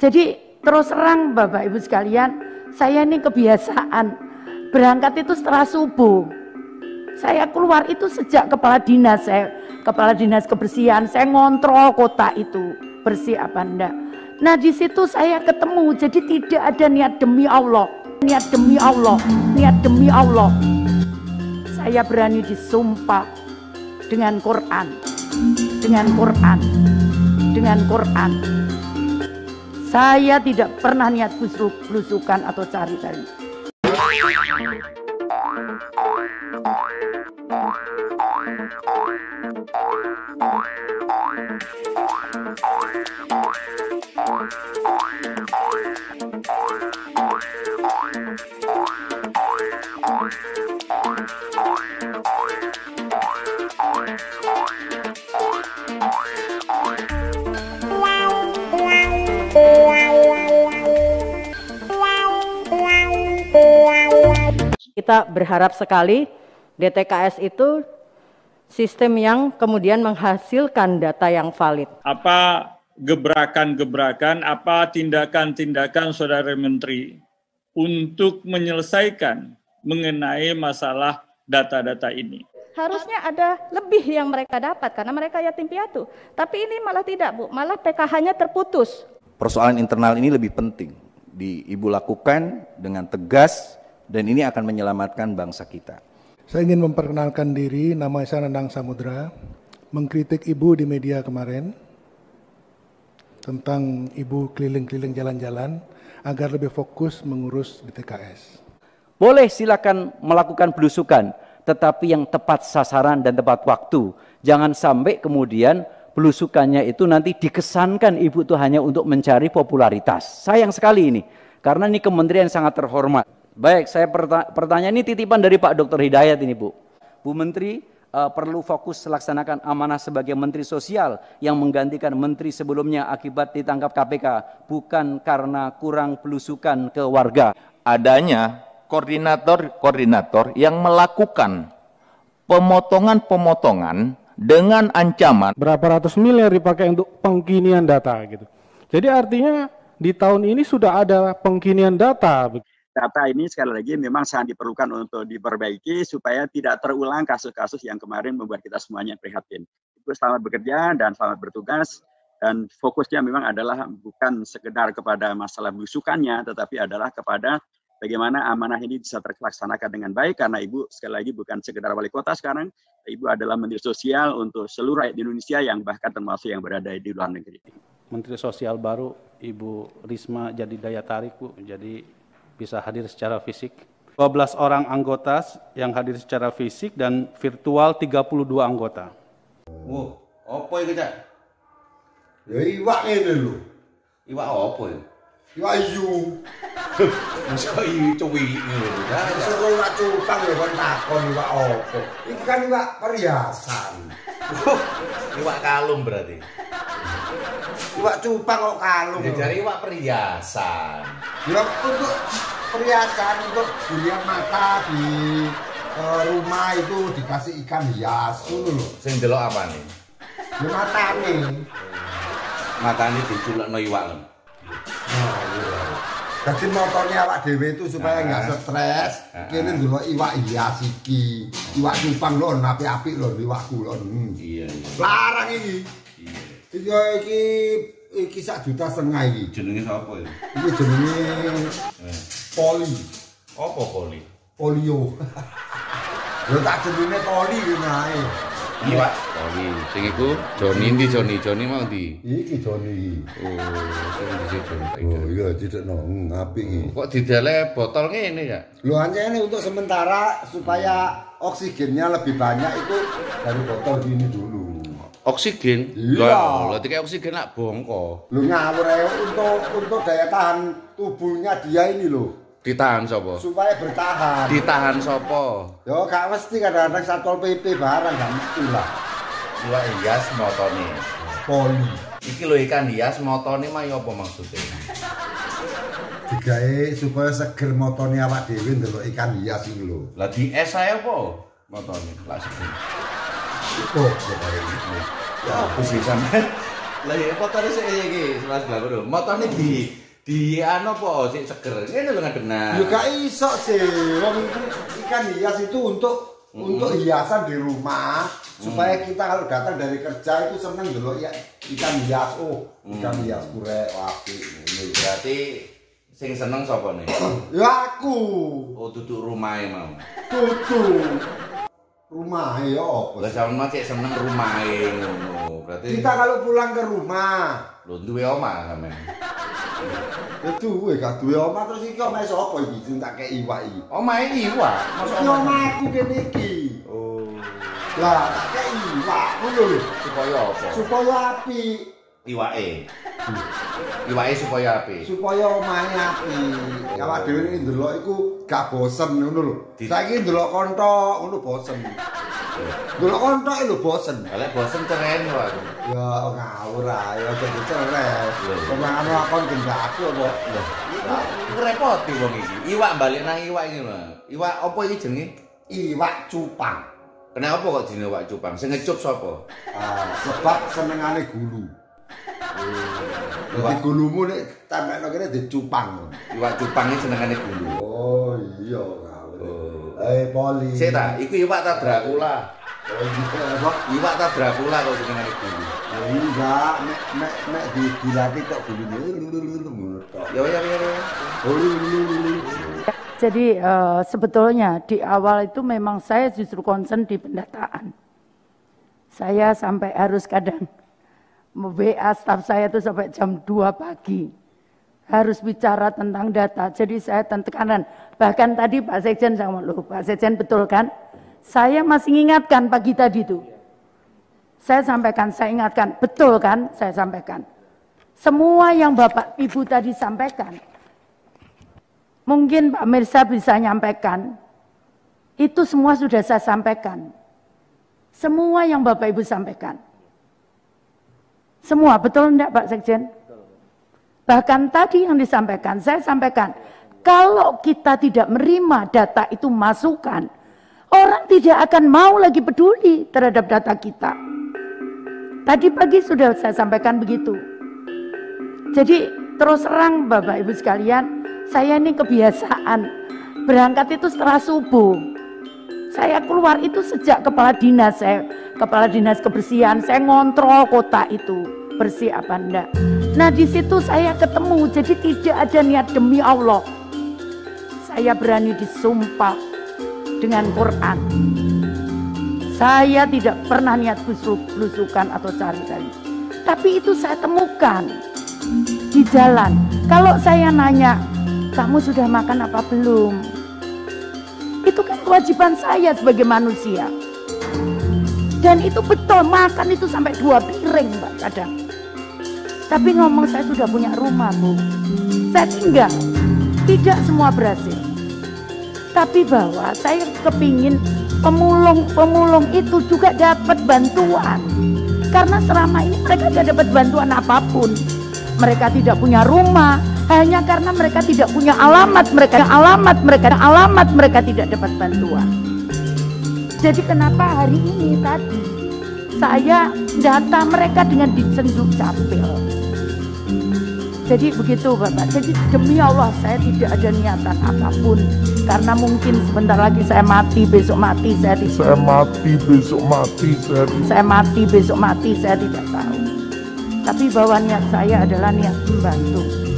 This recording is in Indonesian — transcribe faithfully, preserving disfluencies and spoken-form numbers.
Jadi terus terang Bapak Ibu sekalian, saya ini kebiasaan berangkat itu setelah subuh. Saya keluar itu sejak kepala dinas, saya kepala dinas kebersihan, saya ngontrol kota itu bersih apa enggak. Nah di situ saya ketemu, jadi tidak ada niat demi Allah, niat demi Allah, niat demi Allah. Saya berani disumpah dengan Quran, dengan Quran, dengan Quran. Saya tidak pernah niat busuk, blusukan atau cari-cari. Kita berharap sekali D T K S itu sistem yang kemudian menghasilkan data yang valid. Apa gebrakan-gebrakan, apa tindakan-tindakan Saudara Menteri untuk menyelesaikan mengenai masalah data-data ini? Harusnya ada lebih yang mereka dapat karena mereka yatim piatu. Tapi ini malah tidak, Bu. Malah P K H-nya terputus. Persoalan internal ini lebih penting di Ibu lakukan dengan tegas, dan ini akan menyelamatkan bangsa kita. Saya ingin memperkenalkan diri, nama saya Nandang Samudra, mengkritik Ibu di media kemarin tentang Ibu keliling-keliling jalan-jalan agar lebih fokus mengurus D T K S. Boleh silakan melakukan belusukan, tetapi yang tepat sasaran dan tepat waktu. Jangan sampai kemudian belusukannya itu nanti dikesankan Ibu itu hanya untuk mencari popularitas. Sayang sekali ini, karena ini kementerian sangat terhormat. Baik, saya pertanyaan ini titipan dari Pak Doktor Hidayat ini, Bu. Bu Menteri uh, perlu fokus melaksanakan amanah sebagai Menteri Sosial yang menggantikan Menteri sebelumnya akibat ditangkap K P K, bukan karena kurang belusukan ke warga. Adanya koordinator-koordinator yang melakukan pemotongan-pemotongan dengan ancaman berapa ratus miliar dipakai untuk pengkinian data gitu. Jadi artinya di tahun ini sudah ada pengkinian data. Data ini sekali lagi memang sangat diperlukan untuk diperbaiki supaya tidak terulang kasus-kasus yang kemarin membuat kita semuanya prihatin. Ibu selamat bekerja dan selamat bertugas, dan fokusnya memang adalah bukan sekedar kepada masalah belusukannya, tetapi adalah kepada bagaimana amanah ini bisa terlaksanakan dengan baik, karena Ibu sekali lagi bukan sekedar wali kota sekarang, Ibu adalah Menteri Sosial untuk seluruh rakyat Indonesia yang bahkan termasuk yang berada di luar negeri. Menteri Sosial baru Ibu Risma jadi daya tarik, Bu, jadi bisa hadir secara fisik. dua belas orang anggota yang hadir secara fisik dan virtual tiga puluh dua anggota. Wah, apa itu, Cak? Ya iwak ini lho. Iwak apa ya? Iwak iyu. Masa iyu cuwi ini lho. Masa kalau iwak cupang ya kan takon iwak apa. Ini kan iwak perhiasan. Iwak kalung berarti. Iwak cupang kok kalung. Ya jadi iwak perhiasan. Ya untuk perhiasan, untuk dilihat mata di uh, rumah itu dikasih ikan hias dulu loh. Sing delok apa nih? Ya matane. Matane diculekno iwak. Nah, iya. Jadi motornya awak dhewe itu supaya enggak nah, stres. Nah, kene ndelok iwak hias iki. Iwak cupang lho, apik-apik lho iwakku lho. Hmm. Iya, iya. Larang iki. Iya. Iki iki iki sak juta setengah iki. Jenenge sapa iki? Iki jenenge eh. Poli. Apa poli? Polio. Lho tak jenenge poli ngene ae. Iya, poli. Sing iku Joni ndi Joni? Joni mau ndi? Iki Joni. Oh, sing ndi Joni? Oh iya didekno, hmm, apik iki. Kok didele botol ngene ya? Lho ancene untuk sementara supaya oksigennya lebih banyak itu dari botol gini dulu. Oksigen? Iya. Lah kayak oksigen nak bongko. Lho ngawur ae untuk untuk daya tahan tubuhnya dia ini lho. Ditahan sapa? Supaya bertahan. Ditahan sapa? Yo gak mesti kadang-kadang Satpol P P barang gak mesti lah. Iwak hias motone. Poli. Iki lho ikan hias motone mah ya apa maksudnya? Digawe supaya seger motone awak dhewe ndelok ikan hias iki lho. Lah di es ae apa motone? Lah seger. Oh, ya apa sih sampean? Lah ya motore sik iki sebelas belas lho. Motone di di anu apa sik seger. Ngene lho ngadena. Ya gak iso sih. Wong ikan hias itu untuk hmm. untuk hiasan di rumah supaya hmm. kita kalau datang dari kerja itu seneng dulu ya ikan hias. Oh, ikan hmm. hias kurek apik. Ini berarti sing seneng sapa nih? Ya aku. Oh, duduk rumahe mau. Duduk. Rumahe ya apa? Lah sampeyan cek seneng rumahe ngono. Berarti kita kalau pulang ke rumah, lho duwe omah sampean. Ya duwe gak duwe omah terus iki omahe sapa iki sing tak kei iwak iki? Omahe iwak. Iki omahku kene iki. Oh. Lah tak kei iwak ngono lho. Supaya apa? Supaya apik. Iwake. Iwake supaya apik. Supaya omahe apik. Awak dhewe nek ndelok iku gak bosen ngono lho. Saiki ndelok kontok ngono bosen. Ndelok kontok lho bosen. Lek bosen ceren wae. Ya ngawur ae aja diceren. Pemangane lakon gendak aku apa. Ngrepoti wong iki. Iwak balik nang iwak iki lho. Iwak apa iki jenenge? Iwak cupang. Kenapa kok jenenge iwak cupang? Sing ngecup sapa? Ah, sebab senengane gulu. Jadi gulumu nek tempekno kene dicupang. Iwak cupang iki senengane gulu. Oh iya ngawur. Eh poli. Sik ta, iku iwak ta Dracula. Oh iya, iwak ta Dracula kok senengane gulu. Ya enggak, nek nek nek dilatih tok gulune ngono tok. Ya ya ya. Jadi uh, sebetulnya di awal itu memang saya justru concern di pendataan. Saya sampai harus kadang W A staf saya itu sampai jam dua pagi. Harus bicara tentang data. Jadi saya tekanan. Bahkan tadi Pak Sekjen sama loh, Pak Sekjen betul kan? Saya masih ingatkan pagi tadi itu. Saya sampaikan, saya ingatkan. Betul kan? Saya sampaikan. Semua yang Bapak Ibu tadi sampaikan. Mungkin Pak Mirsa bisa nyampaikan. Itu semua sudah saya sampaikan. Semua yang Bapak Ibu sampaikan. Semua, betul enggak Pak Sekjen? Bahkan tadi yang disampaikan, saya sampaikan, kalau kita tidak menerima data itu masukan, orang tidak akan mau lagi peduli terhadap data kita. Tadi pagi sudah saya sampaikan begitu. Jadi terus terang Bapak Ibu sekalian, saya ini kebiasaan berangkat itu setelah subuh. Saya keluar itu sejak kepala dinas, saya kepala dinas kebersihan, saya ngontrol kota itu bersih apa enggak. Nah di situ saya ketemu, jadi tidak ada niat demi Allah. Saya berani disumpah dengan Quran. Saya tidak pernah niat busuk-blusukan atau cari-cari. Tapi itu saya temukan di jalan. Kalau saya nanya, kamu sudah makan apa belum? Itu kan kewajiban saya sebagai manusia. Dan itu betul, makan itu sampai dua piring Mbak kadang. Tapi ngomong saya sudah punya rumah Bu. Saya tinggal. Tidak semua berhasil. Tapi bahwa saya kepingin pemulung-pemulung itu juga dapat bantuan. Karena selama ini mereka tidak dapat bantuan apapun. Mereka tidak punya rumah, hanya karena mereka tidak punya alamat, mereka alamat, mereka alamat, mereka tidak dapat bantuan. Jadi kenapa hari ini tadi saya data mereka dengan disenduh capil. Jadi begitu Bapak. Jadi demi Allah saya tidak ada niatan apapun. Karena mungkin sebentar lagi saya mati, besok mati saya tidak. Saya mati, besok mati saya tidak. Saya mati, besok mati saya tidak tahu. Tapi bahwa niat saya adalah niat membantu.